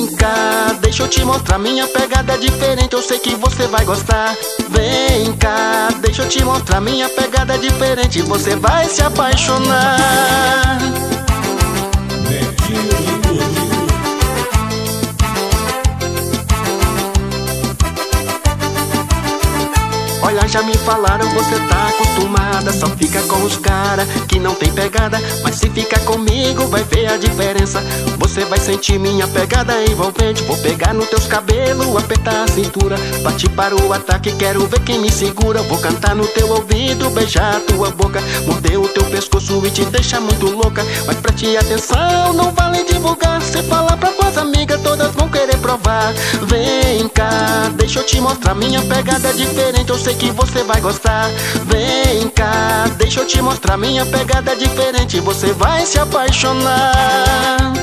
Vem cá, deixa eu te mostrar, minha pegada é diferente, eu sei que você vai gostar. Vem cá, deixa eu te mostrar, minha pegada é diferente, você vai se apaixonar. Olha, já me falaram, você tá acostumada, só fica com os cara que não tem pegada. Mas se ficar comigo vai ver a diferença, você vai sentir minha pegada envolvente. Vou pegar nos teus cabelos, apertar a cintura, partir para o ataque, quero ver quem me segura. Vou cantar no teu ouvido, beijar a tua boca, morder o teu pescoço e te deixar muito louca. Mas preste atenção, não vale divulgar, se falar pra tuas amigas todas vão querer provar. Vem cá, deixa eu te mostrar, minha pegada é diferente, eu sei que você vai gostar. Vem cá, deixa eu te mostrar, minha pegada é diferente, você vai se apaixonar.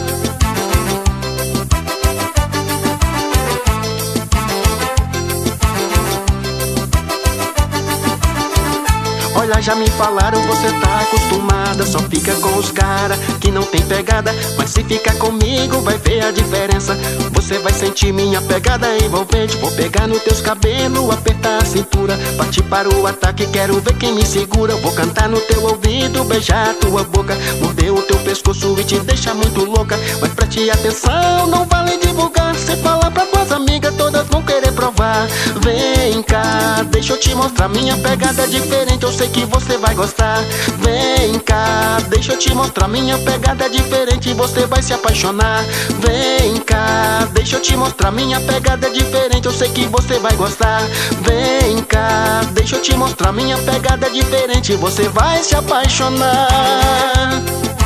Olha, já me falaram, você tá acostumada, só fica com os cara que não tem pegada. Mas se ficar comigo vai ver a diferença, você vai sentir minha pegada envolvente. Vou pegar nos teus cabelos, apertar a cintura, partir para o ataque, quero ver quem me segura. Vou cantar no teu ouvido, beijar a tua boca, morder o teu pescoço e te deixar muito louca. Mas preste atenção, não vale divulgar, se falar pra tuas amigas todas vão querer provar. Vem cá, deixa eu te mostrar, minha pegada é diferente, eu sei que você vai gostar. Vem cá, deixa eu te mostrar, minha pegada é diferente, você vai se apaixonar. Vem cá, deixa eu te mostrar, minha pegada é diferente, eu sei que você vai gostar. Vem cá, deixa eu te mostrar, minha pegada é diferente, você vai se apaixonar.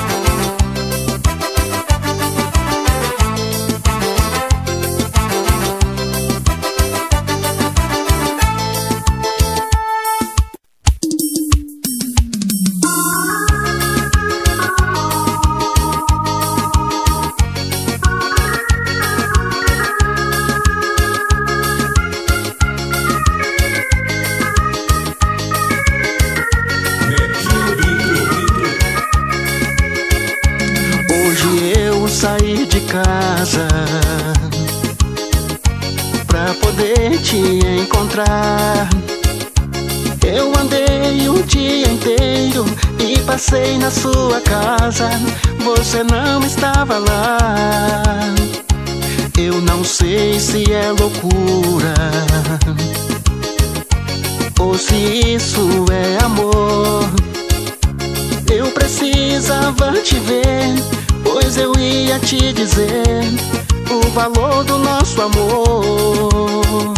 Saí de casa pra poder te encontrar. Eu andei o dia inteiro e passei na sua casa, você não estava lá. Eu não sei se é loucura ou se isso é amor. Eu precisava te ver, pois eu ia te dizer o valor do nosso amor.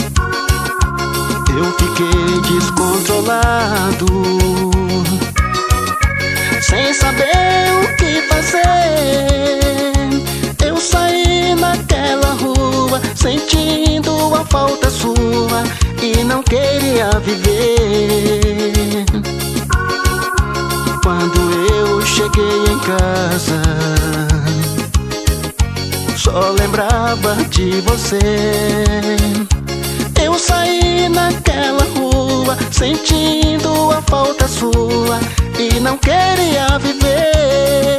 Eu fiquei descontrolado, sem saber o que fazer. Eu saí naquela rua, sentindo a falta sua e não queria viver. Quando eu cheguei em casa, só lembrava de você. Eu saí naquela rua, sentindo a falta sua e não queria viver.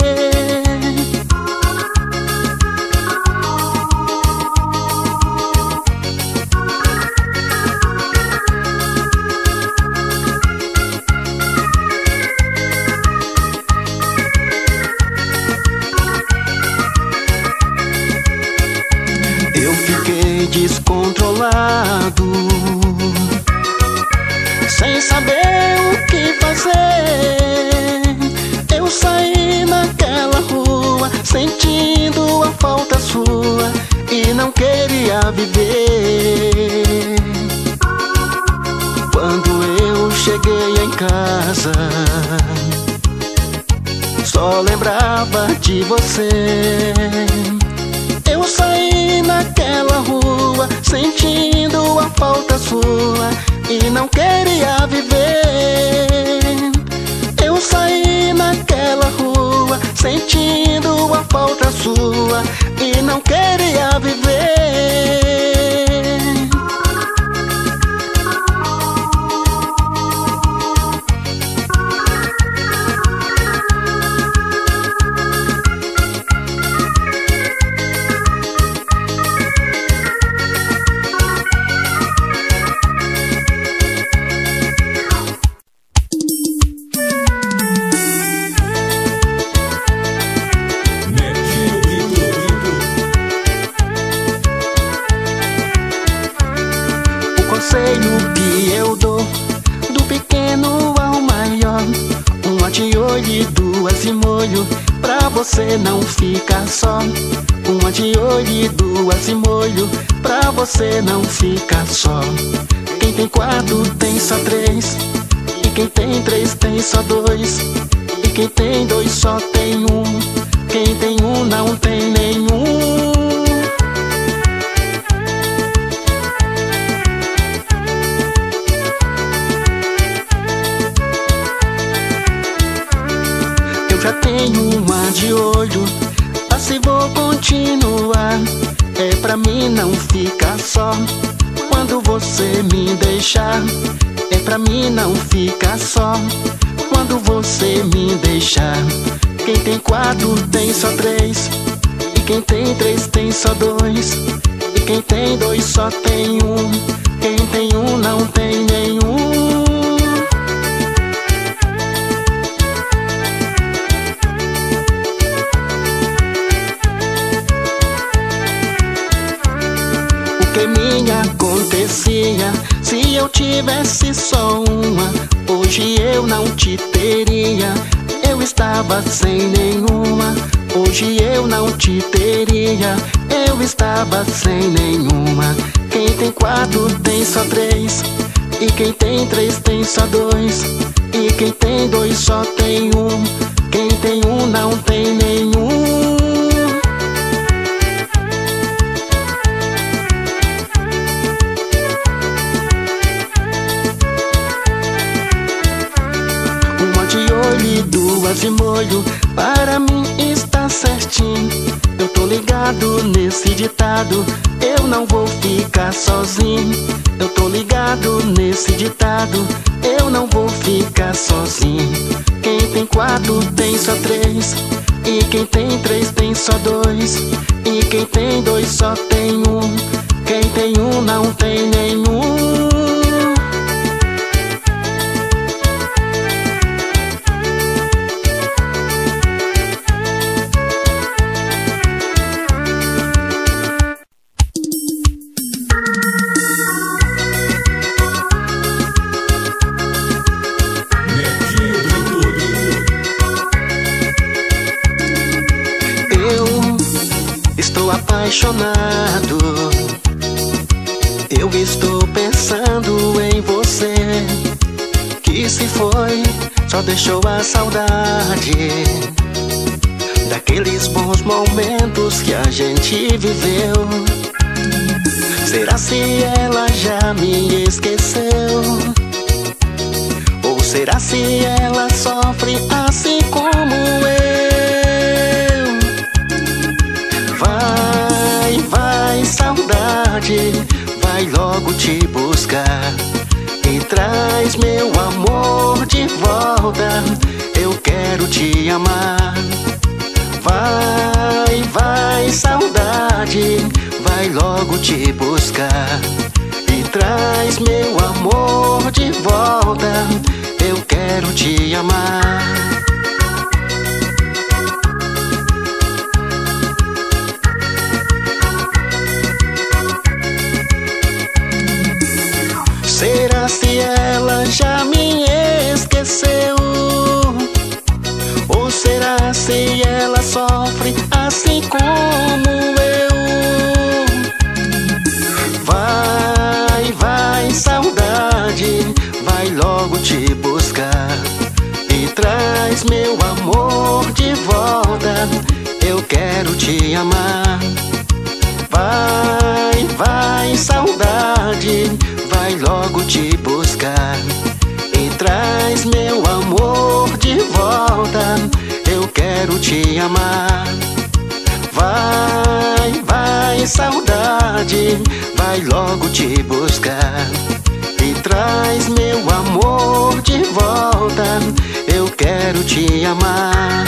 Descontrolado, sem saber o que fazer. Eu saí naquela rua, sentindo a falta sua e não queria viver. Quando eu cheguei em casa, só lembrava de você. Eu saí naquela rua, sentindo a falta sua e não queria viver. Eu saí naquela rua, sentindo a falta sua e não queria viver. olho e duas de molho, pra você não ficar só. Uma de olho e duas de molho, pra você não ficar só. Quem tem quatro tem só três, e quem tem três tem só dois, e quem tem dois só tem um, quem tem um não tem nenhum. Eu já tenho uma de olho, assim vou continuar. É pra mim não ficar só quando você me deixar. É pra mim não ficar só quando você me deixar. Quem tem quatro tem só três, e quem tem três tem só dois, e quem tem dois só tem um, quem tem um não tem nenhum. O que me acontecia se eu tivesse só uma? Hoje eu não te teria, eu estava sem nenhuma. Hoje eu não te teria, eu estava sem nenhuma. Quem tem quatro tem só três, e quem tem três tem só dois, e quem tem dois só tem um, quem tem um não tem nenhum. E duas de molho, para mim está certinho. Eu tô ligado nesse ditado, eu não vou ficar sozinho. Eu tô ligado nesse ditado, eu não vou ficar sozinho. Quem tem quatro tem só três, e quem tem três tem só dois, e quem tem dois só tem um, quem tem um não tem nenhum. Apaixonado, eu estou pensando em você, que se foi, só deixou a saudade daqueles bons momentos que a gente viveu. Será se ela já me esqueceu? Ou será se ela sofre assim como eu? Vai, saudade, vai logo te buscar e traz meu amor de volta. Eu quero te amar. Vai, saudade, vai logo te buscar e traz meu amor de volta. Eu quero te amar. Será se ela já me esqueceu? Ou será se ela sofre assim como eu? Vai, saudade, vai logo te buscar e traz meu amor de volta. Eu quero te amar. Vai, saudade, vai logo te buscar e traz meu amor de volta. Eu quero te amar. Vai, saudade, vai logo te buscar e traz meu amor de volta. Eu quero te amar.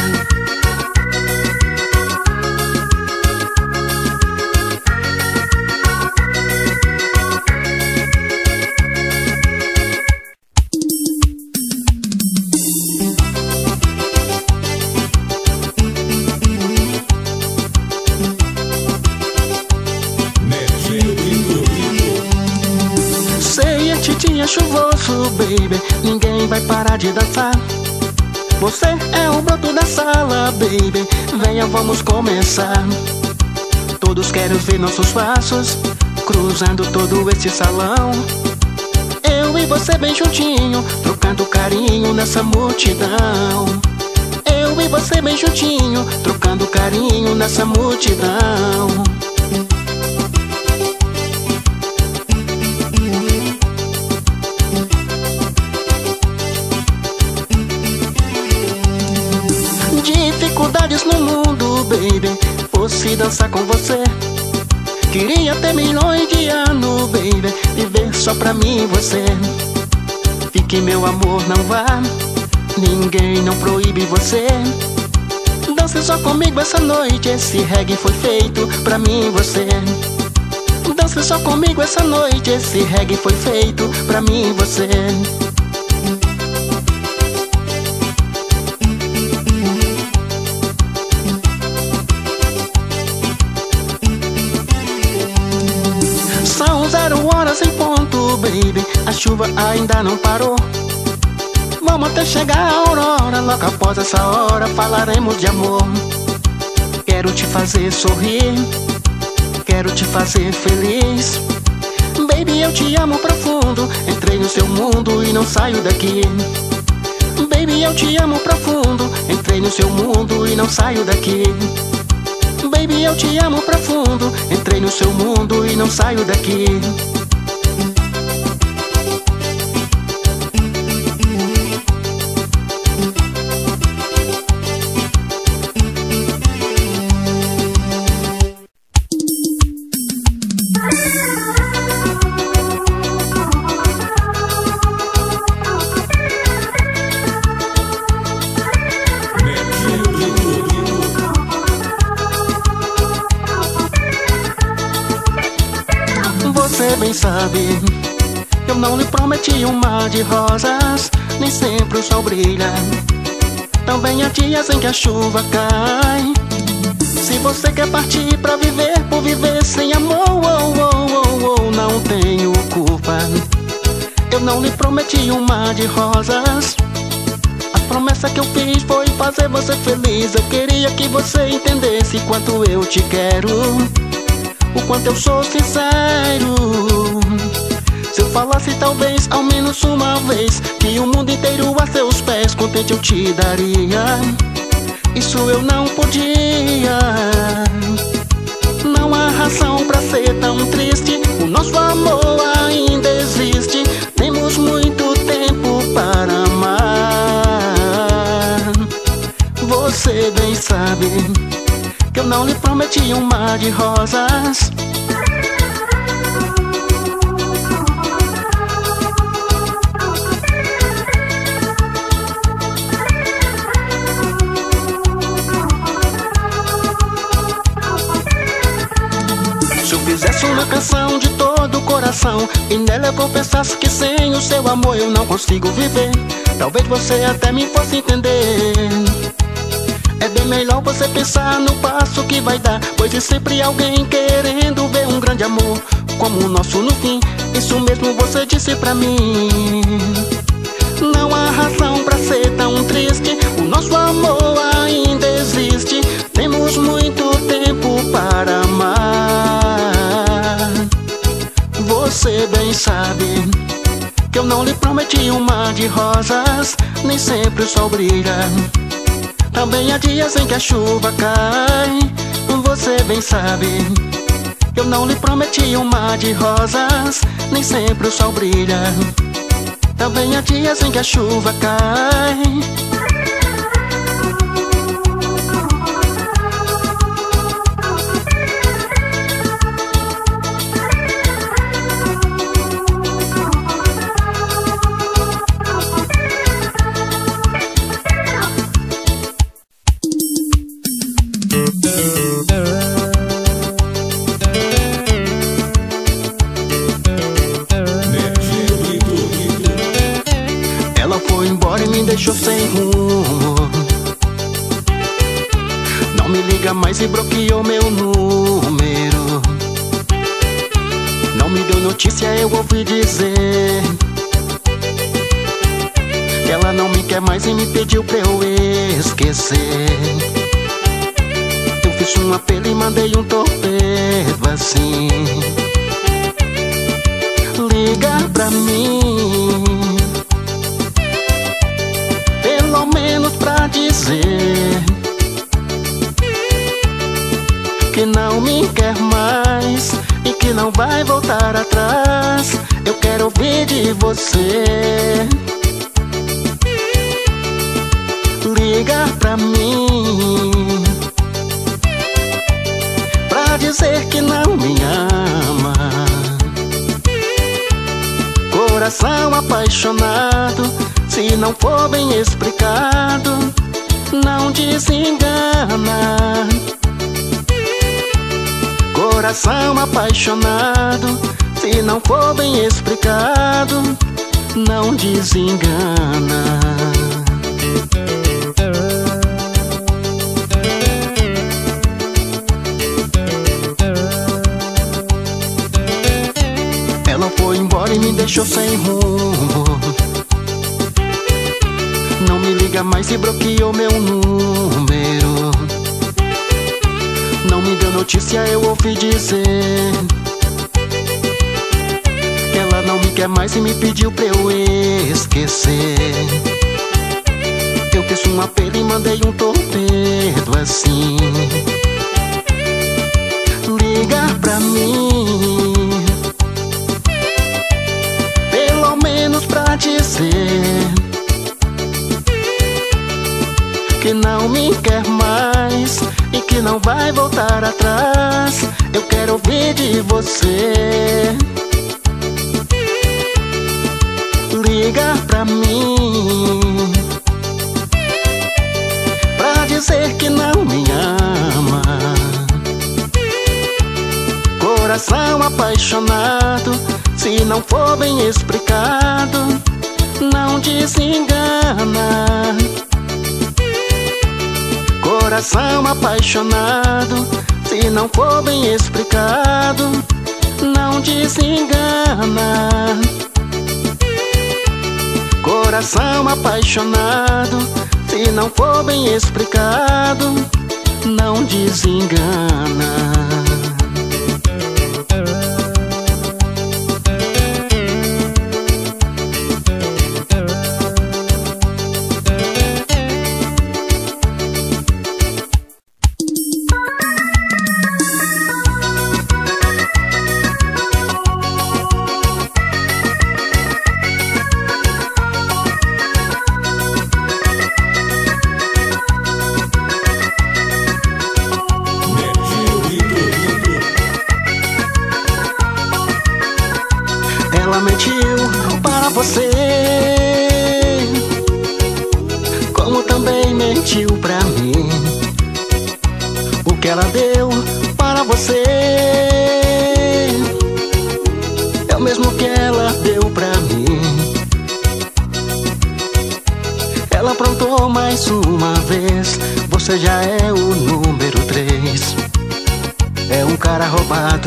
Dia chuvoso, baby, ninguém vai parar de dançar. Você é o broto da sala, baby. Venha, vamos começar. Todos querem ver nossos passos cruzando todo esse salão. Eu e você bem juntinho, trocando carinho nessa multidão. Eu e você bem juntinho, trocando carinho nessa multidão. Dificuldades no mundo, baby, fosse dançar com você. Queria ter milhões de anos, baby, viver só pra mim e você. Fique, meu amor, não vá, ninguém não proíbe você. Dance só comigo essa noite, esse reggae foi feito pra mim e você. Dance só comigo essa noite, esse reggae foi feito pra mim e você. São 0 horas em ponto, baby, a chuva ainda não parou. Vamos até chegar a aurora, logo após essa hora falaremos de amor. Quero te fazer sorrir, quero te fazer feliz. Baby, eu te amo profundo, entrei no seu mundo e não saio daqui. Baby, eu te amo profundo, entrei no seu mundo e não saio daqui. Baby, eu te amo profundo, entrei no seu mundo e não saio daqui. Você bem sabe, eu não lhe prometi um mar de rosas, nem sempre o sol brilha. Também há dias em que a chuva cai. Se você quer partir pra viver por viver sem amor, não tenho culpa. Eu não lhe prometi um mar de rosas. A promessa que eu fiz foi fazer você feliz. Eu queria que você entendesse quanto eu te quero, o quanto eu sou sincero. Se eu falasse talvez ao menos uma vez que o mundo inteiro a seus pés contente eu te daria, isso eu não podia. Não há razão pra ser tão triste, o nosso amor ainda existe. Temos muito tempo para amar. Você bem sabe que eu não lhe prometi um mar de rosas. Se eu fizesse uma canção de todo o coração e nela eu confessasse que sem o seu amor eu não consigo viver, talvez você até me fosse entender. É bem melhor você pensar no passo que vai dar, pois é sempre alguém querendo ver um grande amor como o nosso no fim. Isso mesmo você disse pra mim. Não há razão pra ser tão triste, o nosso amor ainda existe. Temos muito tempo para amar. Você bem sabe que eu não lhe prometi um mar de rosas, nem sempre o sol brilha. Também há dias em que a chuva cai. Você bem sabe que eu não lhe prometi um mar de rosas, nem sempre o sol brilha. Também há dias em que a chuva cai. Deixou sem rumo, não me liga mais e bloqueou meu número. Não me deu notícia, eu ouvi dizer que ela não me quer mais e me pediu pra eu esquecer. Eu fiz um apelo e mandei um torpedo assim: liga pra mim, pelo menos pra dizer que não me quer mais e que não vai voltar atrás. Eu quero ouvir de você. Liga pra mim pra dizer que não me ama. Coração apaixonado, se não for bem explicado, não desengana. Coração apaixonado, se não for bem explicado, não desengana. Ela foi embora e me deixou sem rumo. Não me liga mais e bloqueou meu número. Não me deu notícia, eu ouvi dizer que ela não me quer mais e me pediu pra eu esquecer. Eu fiz um apelo e mandei um torpedo assim: liga pra mim, pelo menos pra dizer que não me quer mais e que não vai voltar atrás. Eu quero ouvir de você. Liga pra mim pra dizer que não me ama. Coração apaixonado, se não for bem explicado, não desengana. Coração apaixonado, se não for bem explicado, não desengana. Coração apaixonado, se não for bem explicado, não desengana. Ela mentiu para você, como também mentiu pra mim. O que ela deu para você é o mesmo que ela deu pra mim. Ela aprontou mais uma vez, você já é o número 3. É um cara roubado.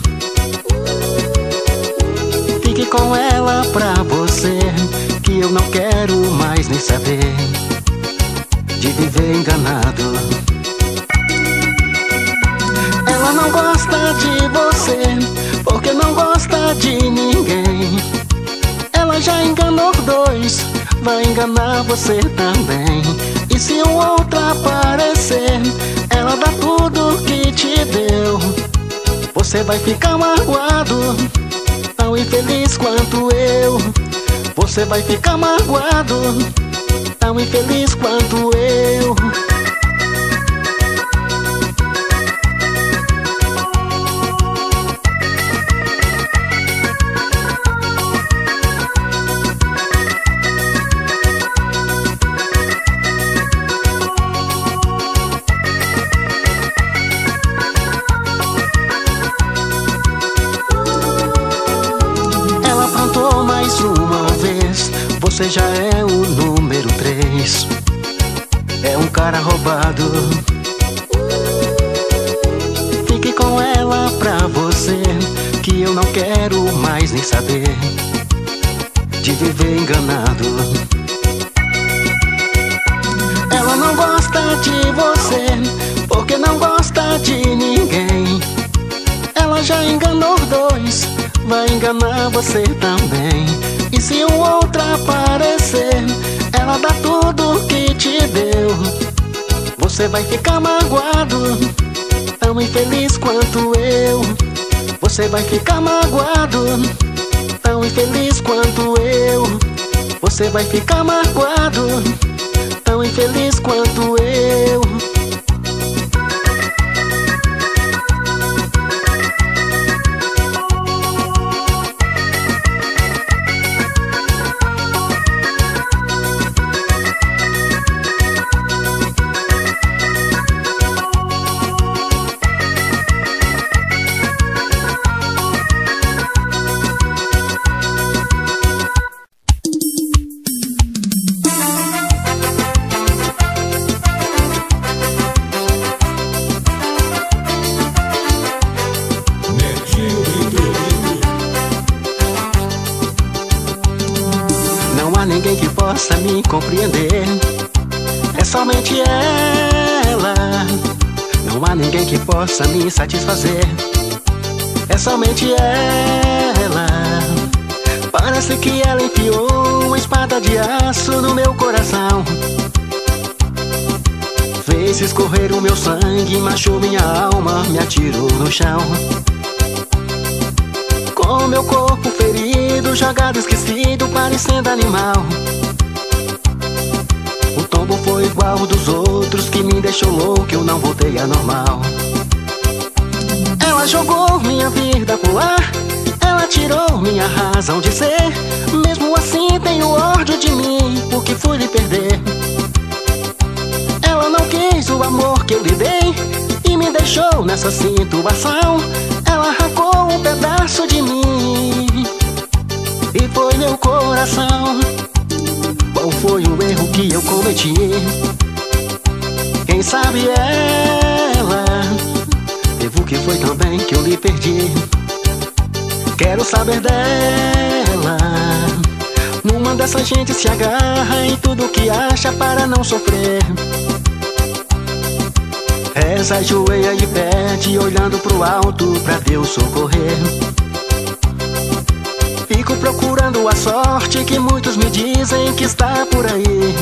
Fique com ela pra você, que eu não quero mais nem saber de viver enganado. Ela não gosta de você, porque não gosta de ninguém. Ela já enganou 2, vai enganar você também. E se um outro aparecer, ela dá tudo que te deu. Você vai ficar magoado, tão infeliz quanto eu. Você vai ficar magoado, tão infeliz quanto eu. Você já é o número 3. É um cara roubado. Fique com ela pra você, que eu não quero mais nem saber de viver enganado. gosta de você, porque não gosta de ninguém. Ela já enganou dois, vai enganar você também. E se um outro aparecer, ela dá tudo que te deu. Você vai ficar magoado, tão infeliz quanto eu. Você vai ficar magoado, tão infeliz quanto eu. Você vai ficar magoado, tão infeliz quanto eu. Ninguém que possa me compreender, é somente ela. Não há ninguém que possa me satisfazer, é somente ela. Parece que ela enfiou uma espada de aço no meu coração, fez escorrer o meu sangue, manchou minha alma, me atirou no chão. Com meu corpo ferido, jogado, esquecido, parecendo animal. O tombo foi igual ao dos outros, que me deixou louco, eu não voltei a normal. Ela jogou minha vida pro ar, ela tirou minha razão de ser. Mesmo assim tenho ódio de mim, porque fui lhe perder. Ela não quis o amor que eu lhe dei, e me deixou nessa situação. Ela arrancou um pedaço de mim, e foi meu coração. Qual foi o erro que eu cometi? Quem sabe ela teve o que foi também que eu lhe perdi. Quero saber dela. Numa dessas gente se agarra em tudo que acha para não sofrer. Reza, ajoelha e pede, olhando pro alto pra Deus socorrer. Fico procurando a sorte que muitos me dizem que está por aí,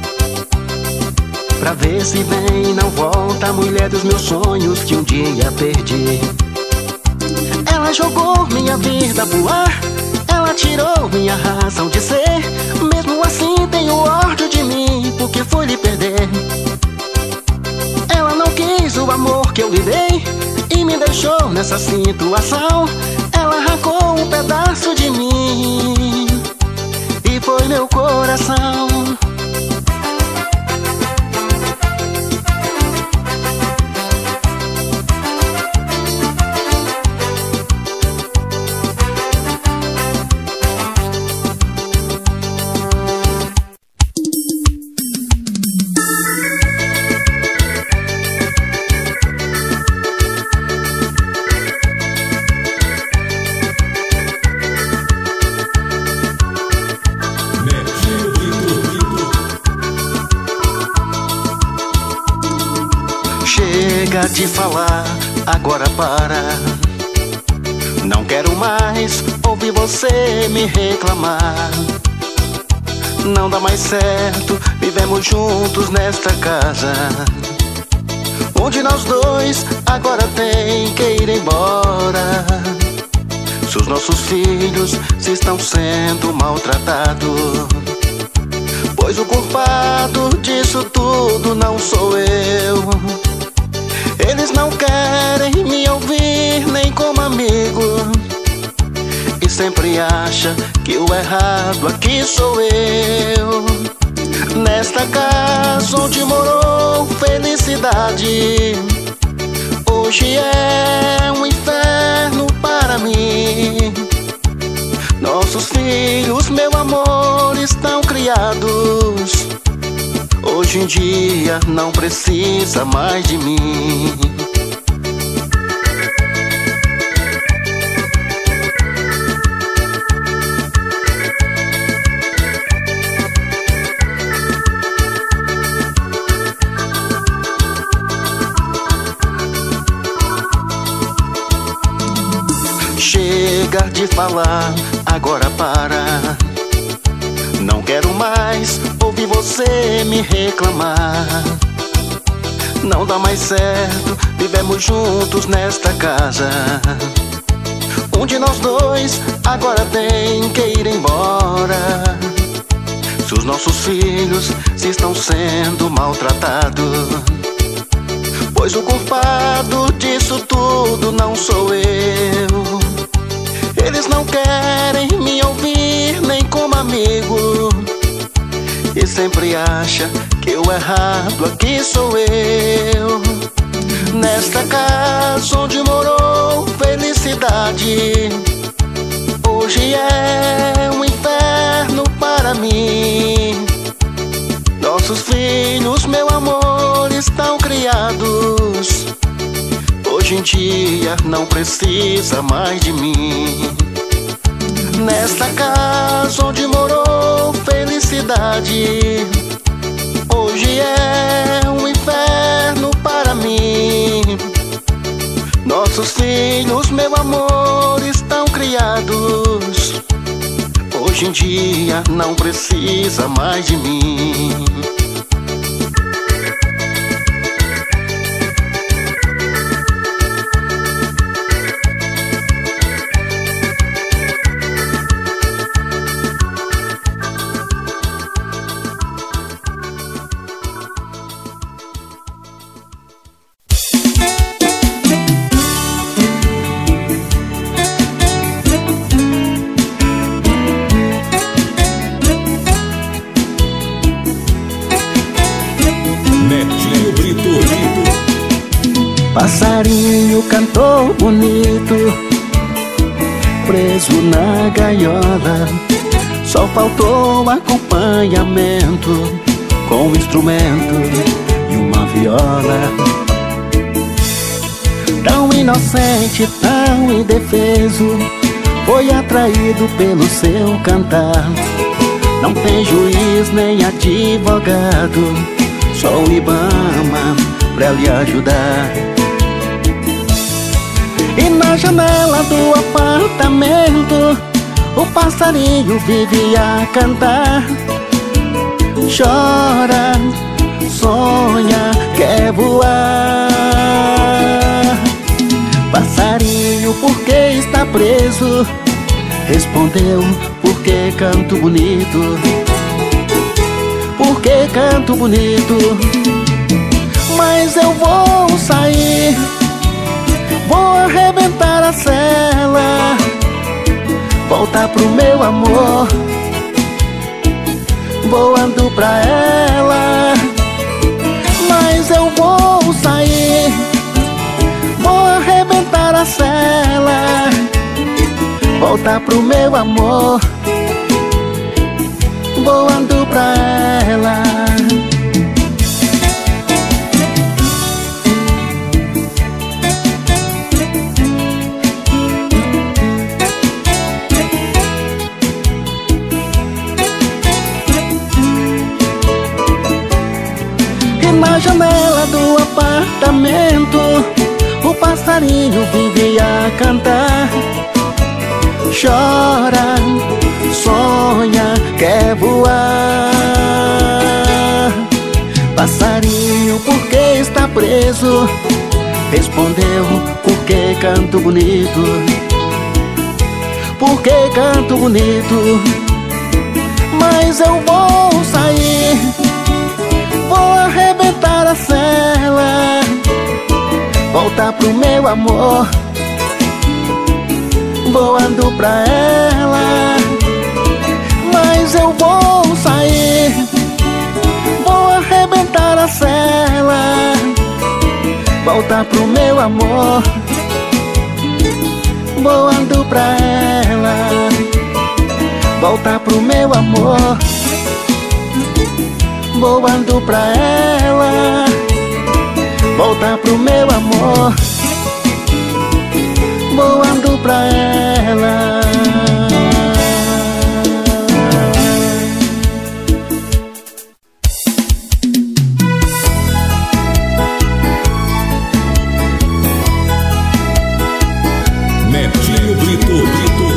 pra ver se vem, não volta a mulher dos meus sonhos que um dia perdi. Ela jogou minha vida pro ar, ela tirou minha razão de ser. Mesmo assim tenho ódio de mim, porque fui lhe perder. Ela não quis o amor que eu lhe dei, e me deixou nessa situação. Ela arrancou um pedaço de mim, e foi meu coração. Chega de falar, agora para. Não quero mais ouvir você me reclamar. Não dá mais certo, vivemos juntos nesta casa, onde nós dois agora tem que ir embora. Se os nossos filhos se estão sendo maltratados, pois o culpado disso tudo não sou eu. Eles não querem me ouvir nem como amigo, e sempre acham que o errado aqui sou eu. Nesta casa onde morou felicidade, hoje é um inferno para mim. Nossos filhos, meu amor, estão criados. Hoje em dia não precisa mais de mim. chega de falar, agora para. Não quero mais ouvir você me reclamar. Não dá mais certo, vivemos juntos nesta casa. Um de nós dois agora tem que ir embora. Se os nossos filhos se estão sendo maltratados, pois o culpado disso tudo não sou eu. Eles não querem me ouvir nem como amigo, e sempre acha que o errado aqui sou eu. Nesta casa onde morou felicidade, hoje é um inferno para mim. Nossos filhos, meu amor, estão criados. Hoje em dia não precisa mais de mim. Nesta casa onde morou felicidade, hoje é um inferno para mim. Nossos filhos, meu amor, estão criados. Hoje em dia não precisa mais de mim. Passarinho cantou bonito, preso na gaiola. Só faltou acompanhamento com um instrumento e uma viola. Tão inocente, tão indefeso, foi atraído pelo seu cantar. Não tem juiz nem advogado, só o Ibama pra lhe ajudar. E na janela do apartamento o passarinho vive a cantar. Chora, sonha, quer voar. Passarinho, por que está preso? Respondeu, porque canto bonito. Porque canto bonito. Mas eu vou sair, vou arrebentar a cela, voltar pro meu amor, voando pra ela. Mas eu vou sair, vou arrebentar a cela, voltar pro meu amor, voando pra ela. Na janela do apartamento o passarinho vive a cantar. Chora, sonha, quer voar. Passarinho, por que está preso? Respondeu, porque canto bonito. Porque canto bonito. Mas eu vou sair, vou arrebentar a cela, voltar pro meu amor, voando pra ela. Mas eu vou sair, vou arrebentar a cela, voltar pro meu amor, voando pra ela. Voltar pro meu amor, voando pra ela. Voltar pro meu amor, voando pra ela. Netinho Brito.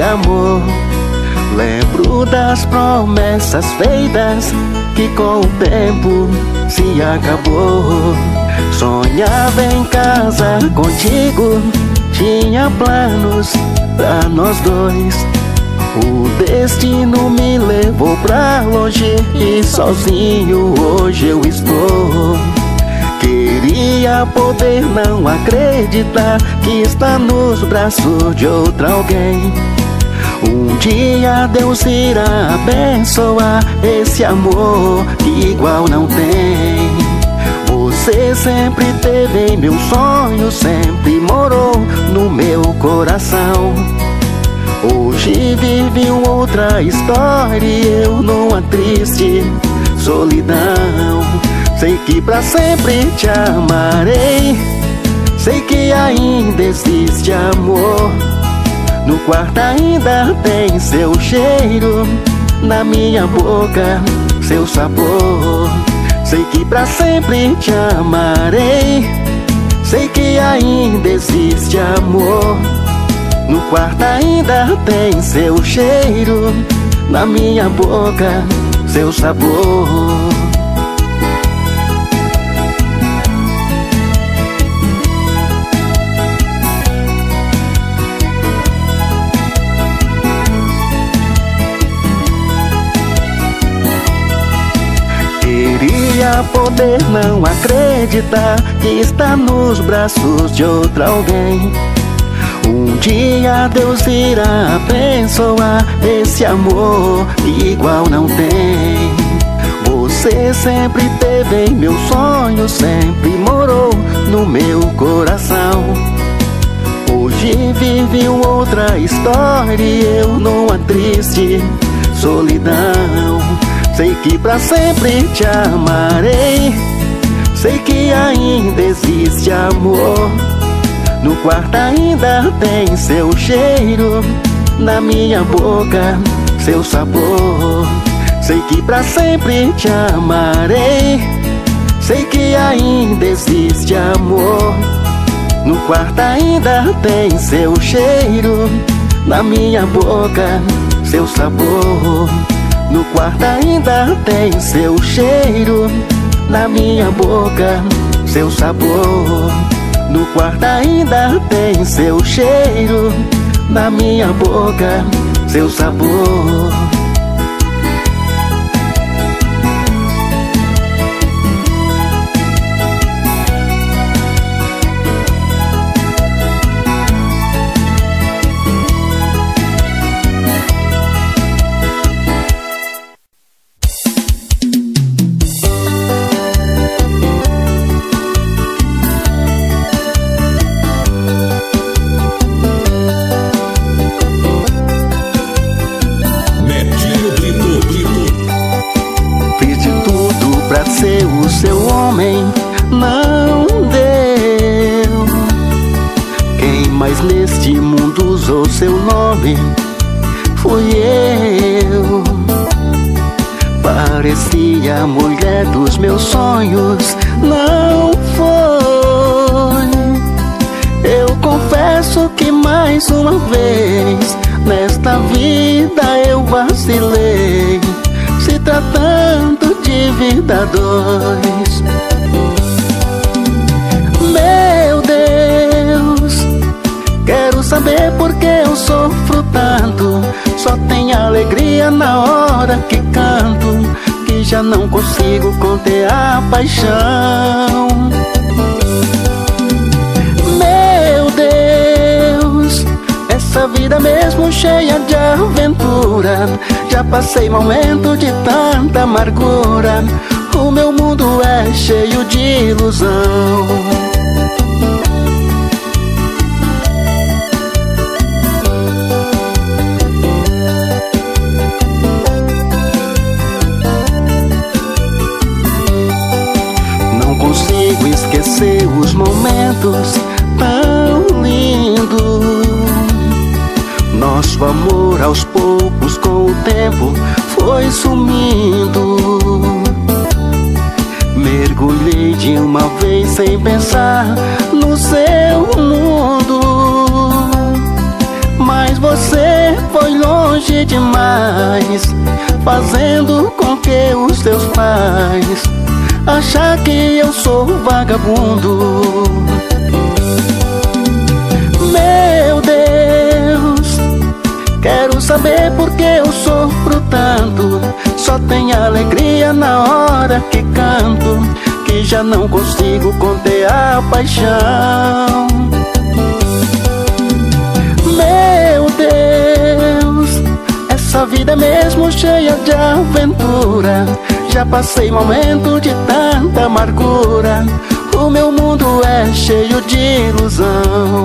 de amor. Lembro das promessas feitas que com o tempo se acabou. Sonhava em casa contigo, tinha planos pra nós dois. O destino me levou pra longe e sozinho hoje eu estou. Queria poder não acreditar que está nos braços de outro alguém. Um dia Deus irá abençoar esse amor que igual não tem. Você sempre teve em meu sonho, sempre morou no meu coração. Hoje vive outra história e eu numa triste solidão. Sei que pra sempre te amarei, sei que ainda existe amor. No quarto ainda tem seu cheiro, na minha boca seu sabor. Sei que pra sempre te amarei, sei que ainda existe amor. No quarto ainda tem seu cheiro, na minha boca seu sabor. Queria poder não acreditar que está nos braços de outro alguém. Um dia Deus irá abençoar esse amor que igual não tem. Você sempre teve em meu sonho, sempre morou no meu coração. Hoje vive outra história e eu numa triste solidão. Sei que pra sempre te amarei, sei que ainda existe amor. No quarto ainda tem seu cheiro, na minha boca seu sabor. Sei que pra sempre te amarei, sei que ainda existe amor. No quarto ainda tem seu cheiro, na minha boca seu sabor. No quarto ainda tem seu cheiro, na minha boca seu sabor. No quarto ainda tem seu cheiro, na minha boca seu sabor. Neste mundo usou seu nome, fui eu. Parecia a mulher dos meus sonhos, não foi. Eu confesso que mais uma vez nesta vida eu vacilei, se tratando de vida a dois. Meu Deus, quero saber por que eu sofro tanto. Só tem alegria na hora que canto, que já não consigo conter a paixão. Meu Deus, essa vida mesmo cheia de aventura. Já passei momento de tanta amargura. O meu mundo é cheio de ilusão. Consigo esquecer os momentos tão lindos. Nosso amor aos poucos com o tempo foi sumindo. Mergulhei de uma vez sem pensar no seu mundo, mas você longe demais, fazendo com que os teus pais achar que eu sou vagabundo. Meu Deus, quero saber por que eu sofro tanto. Só tem alegria na hora que canto, que já não consigo conter a paixão. Meu Deus, essa vida é mesmo cheia de aventura. Já passei momento de tanta amargura. O meu mundo é cheio de ilusão.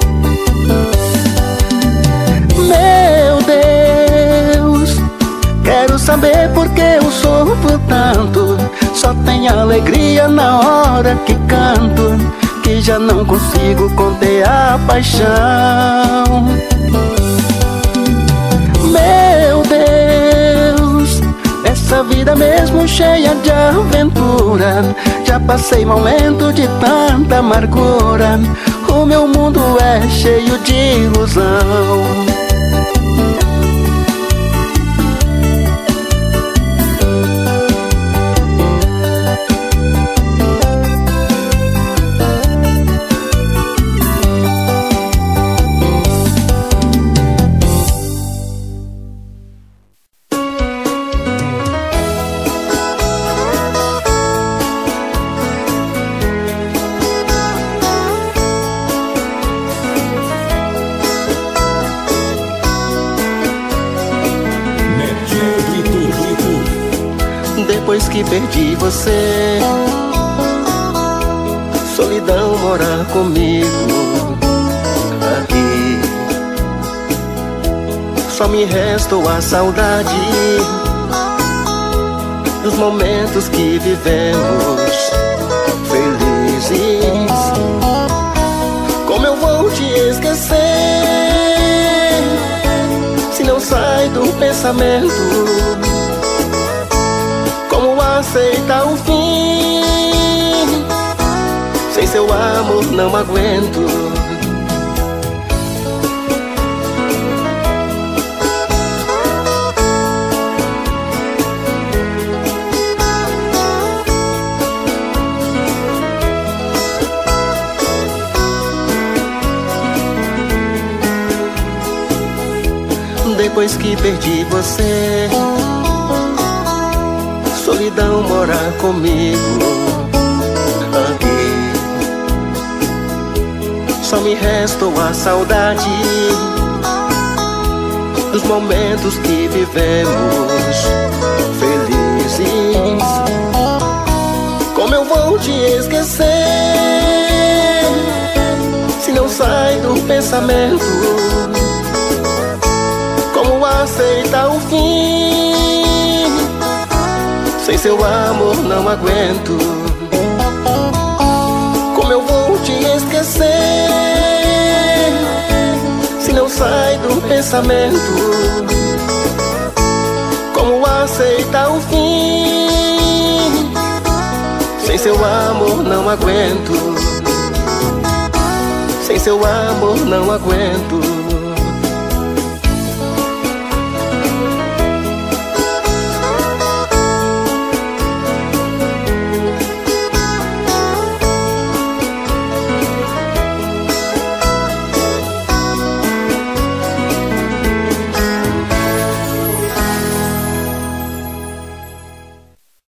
Meu Deus, quero saber por que eu sofro tanto. Só tem alegria na hora que canto, que já não consigo conter a paixão. Meu Deus, essa vida mesmo cheia de aventura. Já passei momento de tanta amargura. O meu mundo é cheio de ilusão. Depois que perdi você, solidão mora comigo aqui. Só me restou a saudade dos momentos que vivemos felizes. Como eu vou te esquecer se não sai do pensamento? Como aceitar o fim? Sem seu amor não aguento. Depois que perdi você, solidão mora comigo aqui. Só me restou a saudade dos momentos que vivemos felizes. Como eu vou te esquecer se não sai do pensamento? Como aceitar o fim? Sem seu amor não aguento. Como eu vou te esquecer se não sai do pensamento? Como aceitar o fim? Sem seu amor não aguento. Sem seu amor não aguento.